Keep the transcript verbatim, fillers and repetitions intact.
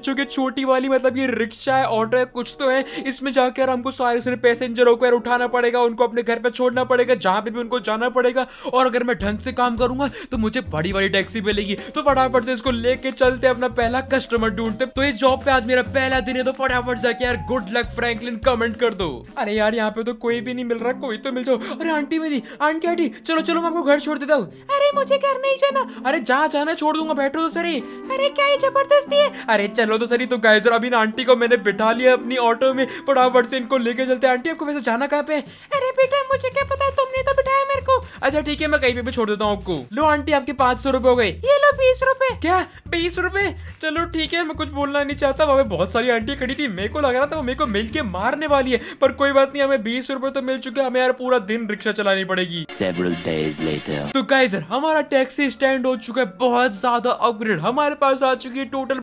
चूंकि छोटी वाली मतलब ये रिक्शा है, ऑटो है, कुछ तो है, इसमें जाकर हमको सारे सारे पैसेंजरों को उठाना पड़ेगा, उनको अपने घर पे छोड़ना पड़ेगा, जहां पे भी उनको जाना पड़ेगा। और अगर मैं ढंग से काम करूंगा तो मुझे बड़ी वाली टैक्सी मिलेगी। तो फटाफट से इसको लेके चलते अपना पहला कस्टमर ढूंढते। तो इस जॉब पे आज मेरा पहला दिन है, तो फटाफट जाके यार गुड लक फ्रैंकलिन कमेंट कर दो। अरे यार यहाँ पे तो कोई भी नहीं मिल रहा, कोई तो मिल जाओ। अरे आंटी मेरी, आंटी आंटी चलो चलो मैं आपको घर छोड़ देता हूँ। अरे मुझे घर नहीं जाना। अरे जहाँ जाना छोड़ दूंगा, बैठो तो सही। अरे क्या ये जबरदस्ती है। अरे चलो तो सही। तो गाइस अभी ना आंटी को मैंने बिठा लिया अपनी ऑटो में, फटाफट से इनको लेके चलते हैं। आंटी आपको वैसे जाना कहाँ पे? अरे बेटा मुझे क्या पता है, तुमने तो बिठाया मेरे को। अच्छा ठीक है मैं कहीं पे भी छोड़ देता हूँ आपको। लो आंटी आपके पाँच सौ रुपए हो गए। ये लो बीस रुपए। क्या बीस रुपए? चलो ठीक है, मैं कुछ बोलना नहीं चाहता, वहाँ पे बहुत सारी आंटी खड़ी थी, मेरे को लग रहा था वो मेरे को मिल के मारने वाली है, पर कोई बात नहीं, हमें बीस रुपए तो मिल चुके, हमें यार पूरा दिन रिक्शा चलानी पड़ेगी। Several days later. तो गाइस हमारा टैक्सी स्टैंड हो चुका है बहुत ज्यादा अपग्रेड, हमारे पास आ चुकी है टोटल